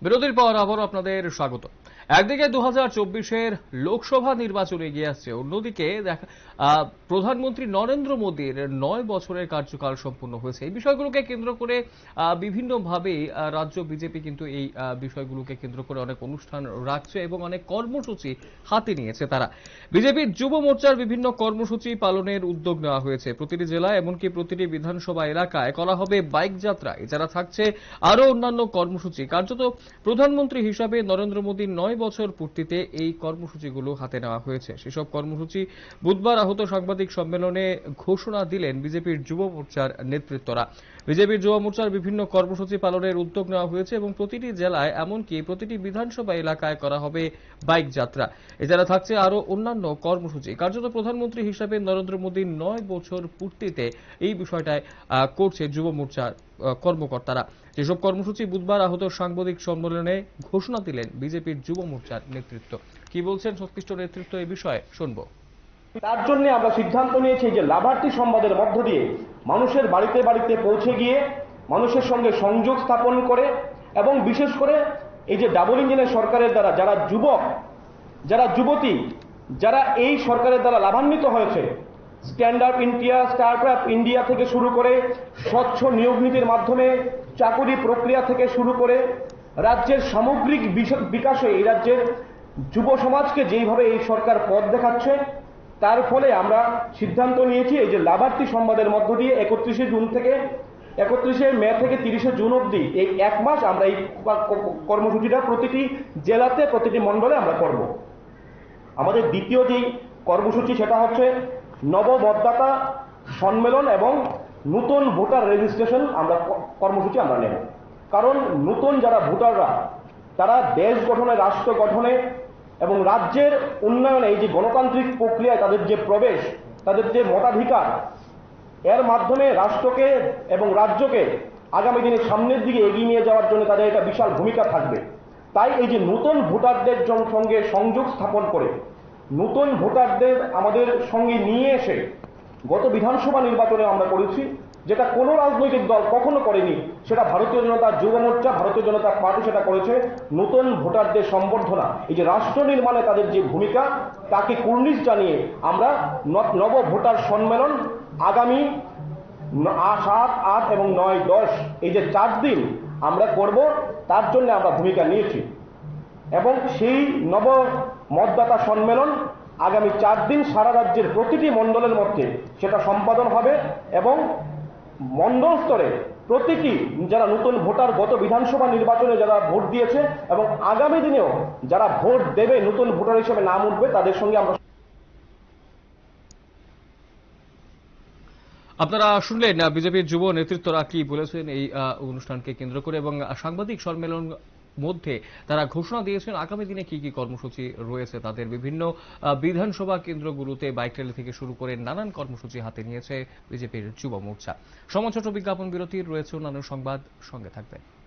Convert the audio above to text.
বিরতির পর আবারও আপনাদের স্বাগত। একদিকে 2024-এর লোকসভা নির্বাচন এগিয়ে আসছে, অন্যদিকে প্রধানমন্ত্রী নরেন্দ্র মোদীর 9 বছরের কার্যকাল সম্পূর্ণ হয়েছে। এই বিষয়গুলোকে কেন্দ্র করে বিভিন্নভাবে রাজ্য বিজেপি কিন্তু এই বিষয়গুলোকে কেন্দ্র করে অনেক অনুষ্ঠান রাখছে এবং অনেক কর্মসূচি হাতে নিয়েছে তারা। বিজেপির যুব মোর্চার বিভিন্ন কর্মসূচি পালনের উদ্যোগ নেওয়া হয়েছে। প্রতিটি জেলায় এমনকি প্রতিটি বিধানসভা এলাকায় করা হবে বাইক যাত্রা। এছাড়া থাকছে আরও অন্যান্য কর্মসূচি। কার্যত প্রধানমন্ত্রী হিসাবে নরেন্দ্র মোদীর 9 বছর পূর্তিতে এই কর্মসূচিগুলো হাতে নেওয়া হয়েছে। সেসব কর্মসূচি বুধবার আহত সাংবাদিক সম্মেলনে ঘোষণা দিলেন বিজেপির যুব মোর্চার নেতৃত্বরা। বিজেপির যুব মোর্চার বিভিন্ন কর্মসূচি পালনের উদ্যোগ নেওয়া হয়েছে এবং প্রতিটি জেলায় এমনকি প্রতিটি বিধানসভা এলাকায় করা হবে বাইক যাত্রা। এছাড়া থাকছে আরও অন্যান্য কর্মসূচি। কার্যত প্রধানমন্ত্রী হিসাবে নরেন্দ্র মোদীর 9 বছর পূর্তিতে এই বিষয়টায় করছে যুব মোর্চার কর্মকর্তারা। যেসব কর্মসূচি বুধবার আহত সাংবাদিক সম্মেলনে ঘোষণা দিলেন বিজেপির যুব মোর্চার নেতৃত্ব। কি বলছেন সংশ্লিষ্ট নেতৃত্ব এই বিষয়ে শুনব। তার জন্য আমরা সিদ্ধান্ত নিয়েছি যে লাভার্থী সংবাদের মধ্য দিয়ে মানুষের বাড়িতে বাড়িতে পৌঁছে গিয়ে মানুষের সঙ্গে সংযোগ স্থাপন করে এবং বিশেষ করে এই যে ডাবল ইঞ্জিনের সরকারের দ্বারা যারা যুবক, যারা যুবতী, যারা এই সরকারের দ্বারা লাভান্বিত হয়েছে, stand up India, start up India থেকে শুরু করে স্বচ্ছ নিয়োগ নীতির মাধ্যমে চাকুরি প্রক্রিয়া থেকে শুরু করে রাজ্যের সামগ্রিক বিকাশে এই রাজ্যের যুব সমাজকে যেইভাবে এই সরকার পথ দেখাচ্ছে, তার ফলে আমরা সিদ্ধান্ত নিয়েছি এই যে লাভার্থী সংবাদের মধ্য দিয়ে 31শে মে থেকে 30শে জুন অবধি এই এক মাস আমরা এই কর্মসূচিটা প্রতিটি জেলাতে প্রতিটি মণ্ডলে আমরা করব। আমাদের দ্বিতীয় যেই কর্মসূচি সেটা হচ্ছে নবমতদাতা সম্মেলন এবং নতুন ভোটার রেজিস্ট্রেশন কর্মসূচি আমরা নেব। কারণ নতুন যারা ভোটাররা তারা দেশ গঠনে, রাষ্ট্র গঠনে এবং রাজ্যের উন্নয়নে এই যে গণতান্ত্রিক প্রক্রিয়ায় তাদের যে প্রবেশ, তাদের যে মতাধিকার, এর মাধ্যমে রাষ্ট্রকে এবং রাজ্যকে আগামী দিনে সামনের দিকে এগিয়ে নিয়ে যাওয়ার জন্য তাদের একটা বিশাল ভূমিকা থাকবে। তাই এই যে নতুন ভোটারদের সঙ্গে সংযোগ স্থাপন করে নতুন ভোটারদের আমাদের সঙ্গে নিয়ে এসে গত বিধানসভা নির্বাচনে আমরা করেছি, যেটা কোনো রাজনৈতিক দল কখনো করেনি, সেটা ভারতীয় জনতা যুব মোর্চা, ভারতীয় জনতা পার্টি সেটা করেছে। নতুন ভোটারদের সম্বর্ধনা, এই যে রাষ্ট্র নির্মাণে তাদের যে ভূমিকা, তাকে কুর্নিশ জানিয়ে আমরা নব ভোটার সম্মেলন আগামী 7, 8 এবং 9, 10 এই যে 4 দিন আমরা করব, তার জন্য আমরা ভূমিকা নিয়েছি। এবং সেই নব মতদাতা সম্মেলন আগামী 4 দিন সারা রাজ্যের প্রতিটি মণ্ডলের মধ্যে সেটা সম্পাদন হবে এবং মণ্ডল স্তরে প্রতিটি যারা নতুন ভোটার গত বিধানসভা নির্বাচনে যারা ভোট দিয়েছে এবং আগামী দিনেও যারা ভোট দেবে নতুন ভোটার হিসেবে নাম উঠবে, তাদের সঙ্গে আমরা। আপনারা শুনলেন বিজেপির যুব নেতৃত্বরা কি বলেছেন এই অনুষ্ঠানকে কেন্দ্র করে এবং সাংবাদিক সম্মেলন মধ্যে তারা ঘোষণা দিয়েছেন আগামী দিনে কি কি কর্মসূচি রয়েছে তাদের। বিভিন্ন বিধানসভা কেন্দ্রগুলোতে বাইক র্যালি থেকে শুরু করে নানান কর্মসূচি হাতে নিয়েছে বিজেপির যুব মোর্চা। সময় ছোট বিজ্ঞাপন বিরতির রয়েছে অন্যান্য সংবাদ, সঙ্গে থাকবেন।